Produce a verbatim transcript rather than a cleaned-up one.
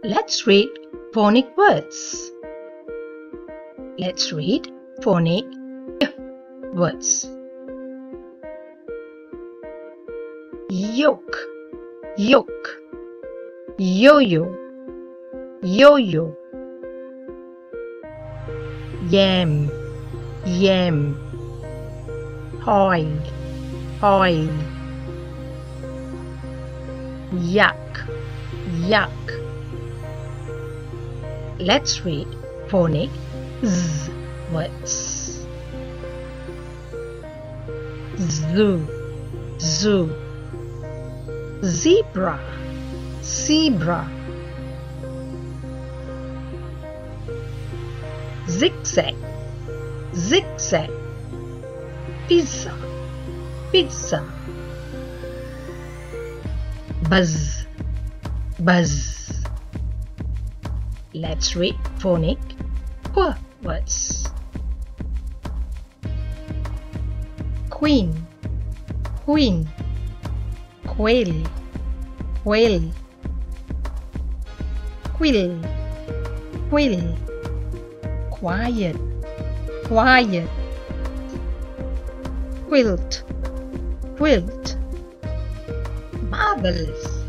Let's read phonic words. Let's read phonic words. Yoke, yoke, yo-yo, yo-yo. Yam, yam. Hoi, hoi. Yuck, yuck. Let's read phonic z words. Zoo, zoo. Zebra, zebra. Zigzag, zigzag. Pizza, pizza. Buzz, buzz. Let's read phonic qu words. Queen, queen. Quail, quail. Quill, quill. Quiet, quiet. Quilt, quilt. Marvelous,